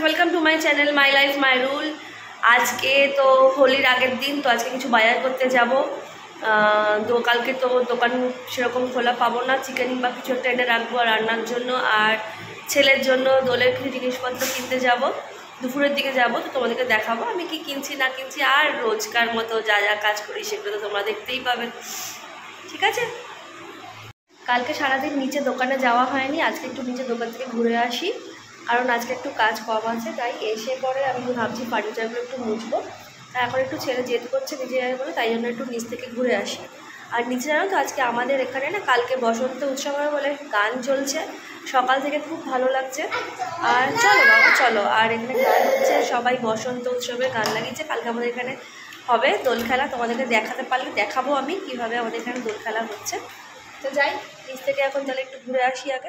Welcome to my channel my life my rule. আজকে তো হোলির আগের দিন, তো আজকে কিছু বাজার করতে যাব। তো কালকে তো দোকান সেরকম খোলা পাবো না, চিকেন বা কিছু একটা এনে রাখবো রান্নার জন্য, আর ছেলের জন্য দোলের কিছু জিনিসপত্র কিনতে যাব। দুপুরের দিকে যাব, তো তোমাদেরকে দেখাবো আমি কি কিনছি না কিনছি, আর রোজকার মতো যা যা কাজ করি সেগুলো তো তোমরা দেখতেই পাবে, ঠিক আছে। কালকে সারাদিন নিচে দোকানে যাওয়া হয়নি, আজকে একটু নিচে দোকান থেকে ঘুরে আসি, কারণ আজকে একটু কাজ কম আছে। তাই এসে পরে আমি ভাবছি ফার্নিচারগুলো একটু মুছবো, তাই এখন একটু ছেলে জেদ করছে নিজে যাবে বলে, তাই জন্য একটু নিচ থেকে ঘুরে আসি। আর নিচে জানো তো আজকে আমাদের এখানে না কালকে বসন্ত উৎসব হবে বলে গান চলছে সকাল থেকে, খুব ভালো লাগছে। আর চলো বাবা চলো, আর এখানে গান হচ্ছে, সবাই বসন্ত উৎসবে গান লাগিয়েছে। কালকে আমাদের এখানে হবে দোল খেলা, তোমাদেরকে দেখাতে পারলে দেখাবো আমি কীভাবে আমাদের এখানে দোল খেলা হচ্ছে। তো যাই নিচ থেকে এখন, তাহলে একটু ঘুরে আসি আগে।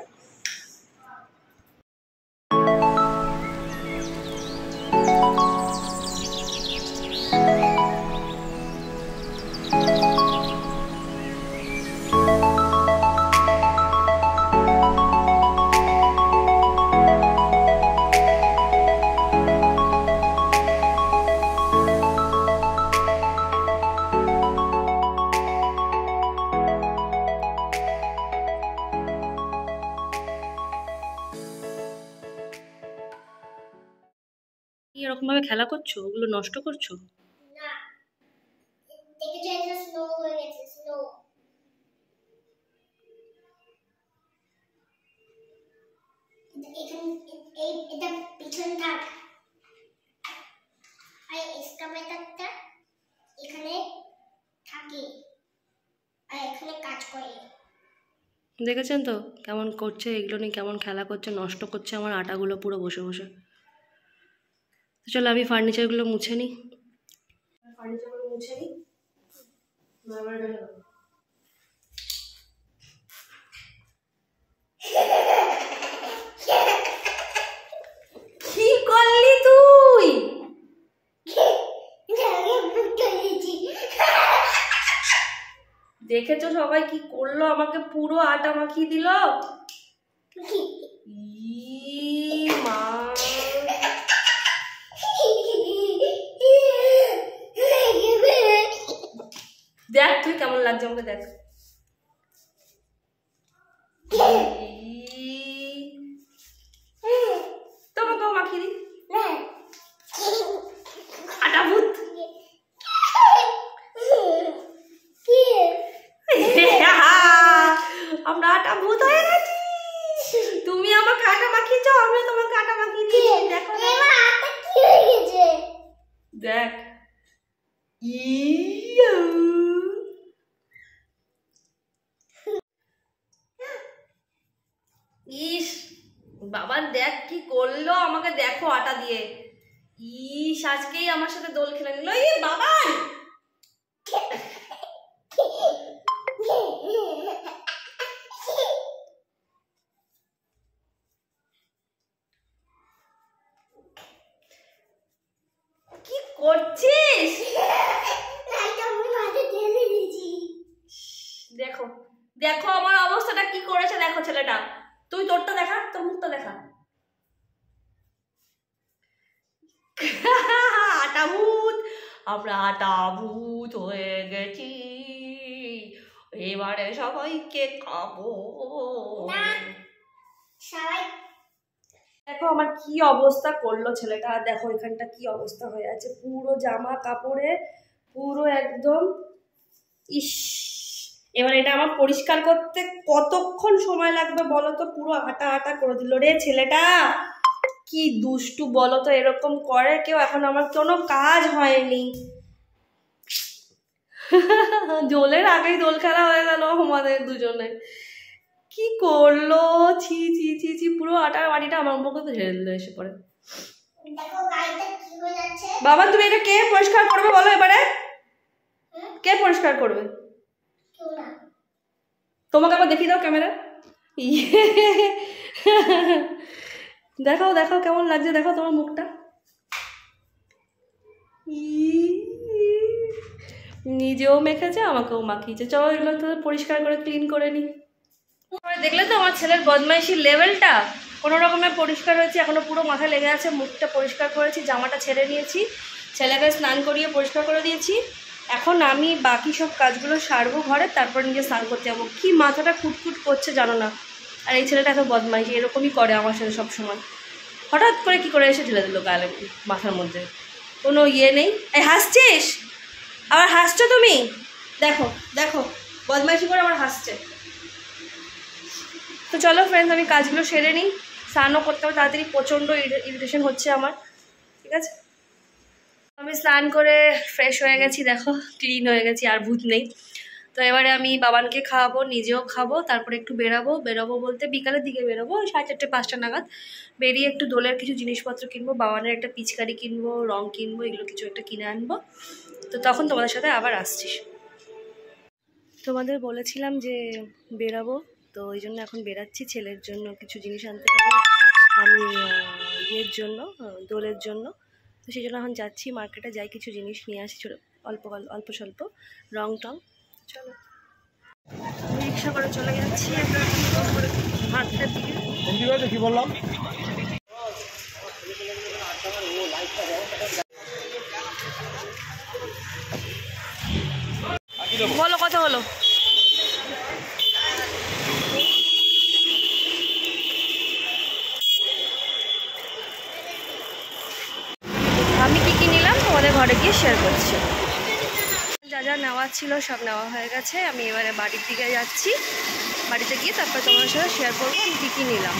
এরকম ভাবে খেলা করছো, ওগুলো নষ্ট করছো না। দেখে এটা স্নো হয়ে গেছে, স্নো। এখানে এটা পিছনটা, আর এক্সকাভেটরটা এখানে থাকে আর এখানে কাজ করে। দেখেছেন তো কেমন করছে, এগুলো নিয়ে কেমন খেলা করছে, নষ্ট করছে আমার আটাগুলো পুরো বসে বসে। চলো আমি ফার্নিচারগুলো মুছে নিই। কি করলি তুই? দেখেছো সবাই কি করলো, আমাকে পুরো আটা মাখিয়ে দিল। মা দেখ তুই কেমন লাগছে আমাকে, দেখ। তোমাকেও মাখিয়ে দি আটা ভূত। আমরা আটা ভূত হয়ে গেছি, তুমি আমাকে আটা মাখিয়েছ, আমি তোমাকে আটা মাখিয়ে দিয়েছি। দেখো দেখ, ইস বাবা দেখ কি করলো আমাকে, দেখো আটা দিয়ে। ইস আজকেই আমার সাথে দোল খেলে নিল। বাবা কি করছিস? দেখো দেখো আমার অবস্থাটা কি করেছে, দেখো ছেলেটা। তুই তোরটা দেখা, তোর মুখটা দেখা। আটা ভূত, আমরা আটা ভূত হয়ে গেছি, এবারে সবাইকে খাবো। দেখো আমার কি অবস্থা করলো ছেলেটা, দেখো এখানটা কি অবস্থা হয়ে আছে, পুরো জামা কাপড়ে পুরো একদম। ইস এবার এটা আমার পরিষ্কার করতে কতক্ষণ সময় লাগবে বলো তো, পুরো আটা আটা করে দিল রে ছেলেটা। কি দুষ্টু বলো তো, এরকম করে কেউ? এখন আমার কোনো কাজ হয়নি, দোলের আগেই দোল খেলা হয়ে গেল আমাদের দুজনে। কি করলো, ছি ছি ছি ছি, পুরো আটার বাড়িটা আমার মুখে তো ঝেড়ে দিল এসে পড়ে। বাবা তুমি এটা কে পরিষ্কার করবে বলো এবারে, কে পরিষ্কার করবে? তোমাকে আবার দেখিয়ে দাও ক্যামেরা। দেখাও দেখাও কেমন লাগছে, দেখো তোমার মুখটা। নিজেও মেখেছে আমাকেও মাখিয়েছে। চলো এগুলো তো পরিষ্কার করে ক্লিন করে নি। দেখলে তো আমার ছেলের বদমাইশির লেভেলটা, কোনো রকমে পরিষ্কার হয়েছে, এখনও পুরো মাথা লেগে আছে। মুখটা পরিষ্কার করেছি, জামাটা ছেড়ে নিয়েছি, ছেলেকে স্নান করিয়ে পরিষ্কার করে দিয়েছি। এখন আমি বাকি সব কাজগুলো সারবো ঘরে, তারপর নিজে স্নান করতে যাবো। কি মাথাটা খুটখুট করছে জানো না। আর এই ছেলেটা এত বদমাইশ, এরকমই করে আমার সাথে সব সময়। হঠাৎ করে কি করে এসে ঢেলে দিল গালে মাথার মধ্যে, কোনো ইয়ে নেই। এই হাসছিস, আবার হাসছো তুমি? দেখো দেখো বদমাইশি করে আমার হাসছে। তো চলো ফ্রেন্ডস, আমি কাজগুলো সেরে নিই, স্নানও করতে হবে তাড়াতাড়ি, প্রচণ্ড ইরিটেশন হচ্ছে আমার। ঠিক আছে, আমি স্নান করে ফ্রেশ হয়ে গেছি, দেখো ক্লিন হয়ে গেছি, আর ভূত নেই। তো এবারে আমি বাবানকে খাওয়াবো, নিজেও খাবো, তারপরে একটু বেরোবো বলতে বিকালের দিকে বেরোবো, 4:30 5টা নাগাদ বেরিয়ে একটু দোলের কিছু জিনিসপত্র কিনবো, বাবানের একটা পিচকারি কিনবো, রং কিনবো, এগুলো কিছু একটা কিনে আনবো। তো তখন তোমাদের সাথে আবার আসছিস। তোমাদের বলেছিলাম যে বেরাবো, তো ওই জন্য এখন বেরাচ্ছি। ছেলের জন্য কিছু জিনিস আনতে হবে, আমি ইয়ের জন্য, দোলের জন্য। তো সেই জন্য এখন যাচ্ছি মার্কেটে, যাই কিছু জিনিস নিয়ে আসি, অল্প স্বল্প রং টং। চলো, রিক্সা করে চলে যাচ্ছি মার্কেটের দিকে। কি বললাম, বলো কথা হলো। আমি কি নিলাম তোমাদের ঘরে গিয়ে শেয়ার করছি। যা যা নেওয়া ছিল সব নেওয়া হয়ে গেছে। আমি এবারে বাড়ির দিকে যাচ্ছি, বাড়িতে গিয়ে তারপর তোমাদের সাথে শেয়ার করবো আমি কী নিলাম।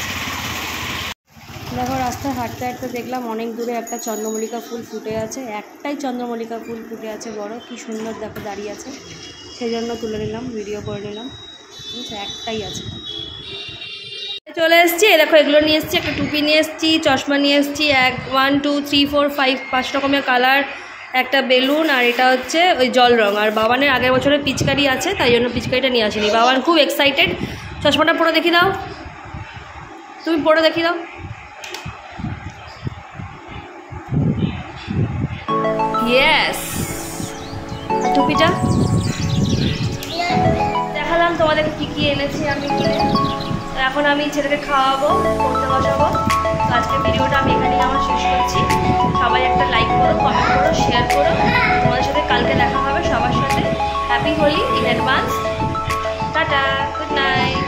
দেখো রাস্তায় হাঁটতে হাঁটতে দেখলাম অনেক দূরে একটা চন্দ্রমল্লিকা ফুল ফুটে আছে, একটাই চন্দ্রমল্লিকা ফুল ফুটে আছে বড়, কি সুন্দর দেখো দাঁড়িয়ে আছে, সেই জন্য তুলে নিলাম, ভিডিও করে নিলাম। বুঝছো, একটাই আছে। চলে এসেছি, দেখো এগুলো নিয়ে এসেছি, একটা টুপি নিয়ে এসেছি, চশমা নিয়ে এসেছি, 1 2 3 4 5 রকমের কালার, একটা বেলুন, আর এটা হচ্ছে ওই জল রং। আর বাবানের আগের বছরের পিচকারি আছে, তাই জন্য পিচকারিটা নিয়ে আসিনি। বাবান খুব এক্সাইটেড। চশমাটা পরে দেখি দাও, তুমি পরে দেখি দাও। ইয়েস, টুপিটা দেখালাম তোমাদের কি এনেছি আমি কিনে। এখন আমি ছেলেকে খাওয়াবো, পড়তে বসাবো। তো আজকের ভিডিওটা আমি এখানেই আমার শেষ করছি। সবাই একটা লাইক করো, কমেন্ট করো, শেয়ার করো। তোমাদের সাথে কালকে দেখা হবে সবার সাথে। Happy Holi in advance. Tata, good night.